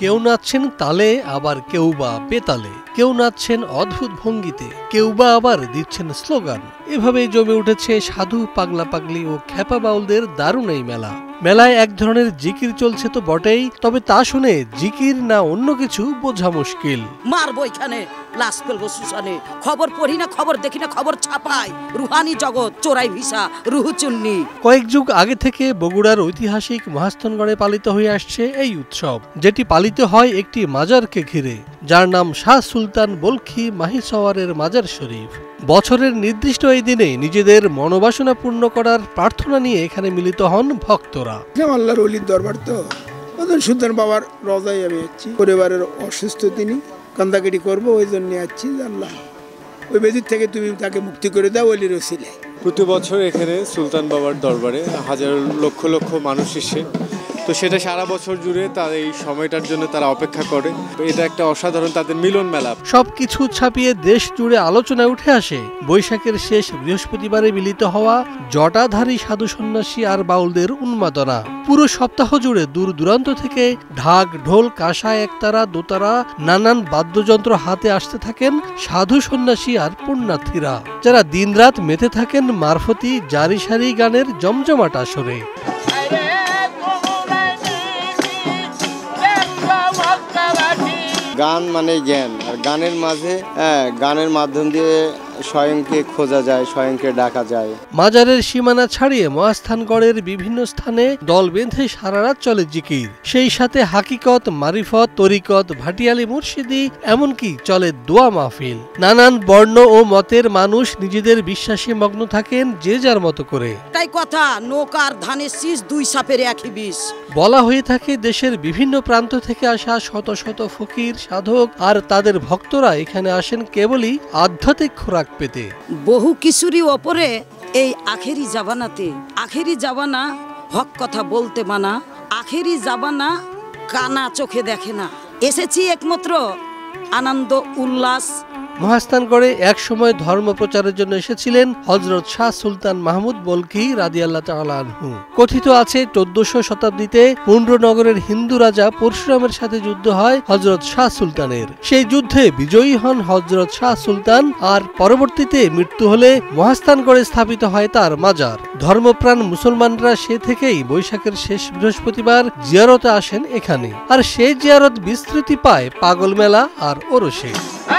কেউ নাচছেন তালে, আবার কেউ বা বেতালে, কেউ নাচছেন অদ্ভুত ভঙ্গিতে, কেউ বা আবার দিচ্ছেন স্লোগান। এভাবেই জমে উঠেছে সাধু, পাগলা পাগলি ও খ্যাপা বাউলদের দারুণ এই মেলা। মেলায় এক ধরনের জিকির চলছে তো বটেই, তবে তা শুনে জিকির না অন্য কিছু বোঝা মুশকিল। মারবো এখানে, লাশ ফেলবো শ্মশানে, খবর পড়ি না, খবর দেখি না, খবর ছাপাই, রুহানি জগৎ, চোরাই ভিসা, রুহুচুন্নি। কয়েক যুগ আগে থেকে বগুড়ার ঐতিহাসিক মহাস্থানগড়ে পালিত হয়ে আসছে এই উৎসব, যেটি পালিত হয় একটি মাজারকে ঘিরে, যার নাম শাহ সুলতান বলখি মাহিসওয়ারের মাজার শরীফ। বছরের নির্দিষ্ট এই দিনে নিজেদের মনোবাসনা পূর্ণ করার প্রার্থনা নিয়ে এখানে মিলিত হন ভক্তরা। আল্লাহর ওলির দরবার তো, সুলতান বাবার রজায় আমি যাচ্ছি। পরিবারের অসুস্থ, তিনি কান্দাকাটি করবো, ওই জন্য যাচ্ছি। আল্লাহ ওই বেদির থেকে তুমি তাকে মুক্তি করে দাও ওলির ওসিলায়। প্রতি বছর এখানে সুলতান বাবার দরবারে হাজার লক্ষ লক্ষ মানুষ এসে, তো সেটা সারা বছর জুড়ে তার এই সময়টার জন্য তারা অপেক্ষা করে। এটা একটা অসাধারণ তাদের মিলন মেলা। সবকিছু ছাপিয়ে দেশ জুড়ে আলোচনায় উঠে আসে বৈশাখের শেষ বৃহস্পতিবারে মিলিত হওয়া জটাধারী সাধু সন্ন্যাসী আর বাউলদের উন্মাদনা। পুরো সপ্তাহ জুড়ে দূর দূরান্ত থেকে ঢাক, ঢোল, কাঁসা, একতারা, দোতারা, নানান বাদ্যযন্ত্র হাতে আসতে থাকেন সাধু সন্ন্যাসী আর পুণ্যার্থীরা, যারা দিনরাত মেতে থাকেন মারফতি জারি সারি গানের জমজমাট আসরে। গান মানে জ্ঞান, আর গানের মাঝে গানের মাধ্যম দিয়ে স্বয়ংকে খোঁজা যায়, স্বয়ংকে ডাকা যায়। মাজারের সীমানা ছাড়িয়ে মহাস্থানগড়ের বিভিন্ন স্থানে দল বেঁধে সারা রাত চলে জিকির। সেই সাথে হাকিকত, মারিফত, তরিকত, ভাটিয়ালি, মুর্শিদি, এমনকি চলে দোয়া মাহফিল। নানান বর্ণ ও মতের মানুষ নিজেদের বিশ্বাসে মগ্ন থাকেন যে যার মতো করে। তাই কথা, নৌকার ধানের শীষ, দুই সাপের একই বিষ। বলা হয়ে থাকে দেশের বিভিন্ন প্রান্ত থেকে আসা শত শত ফকির, সাধক আর তাদের ভক্তরা এখানে আসেন কেবলই আধ্যাত্মিক খোরাক পেতে। বহু কিছুরই ওপরে এই আখেরি জাবানাতে, আখেরি জাবানা হক কথা বলতে মানা, আখেরি জাবানা কানা চোখে দেখে না। এসেছি একমাত্র আনন্দ উল্লাস। মহাস্থানগড়ে এক সময় ধর্ম প্রচারের জন্য এসেছিলেন হযরত শাহ সুলতান মাহমুদ বলখি রাদিয়াল্লাহু তাআলা আনহু। কথিত আছে 1400 শতাব্দীতে পুণ্ড্রনগরের হিন্দু রাজা পরশুরামের সাথে যুদ্ধ হয় হযরত শাহ সুলতানের। সেই যুদ্ধে বিজয়ী হন হযরত শাহ সুলতান, আর পরবর্তীতে মৃত্যু হলে মহাস্থানগড়ে স্থাপিত হয় তার মাজার। ধর্মপ্রাণ মুসলমানরা সে থেকেই বৈশাখের শেষ বৃহস্পতিবার জিয়ারতে আসেন এখানে, আর সেই জিয়ারত বিস্তৃতি পায় পাগল মেলা আর ওরসে।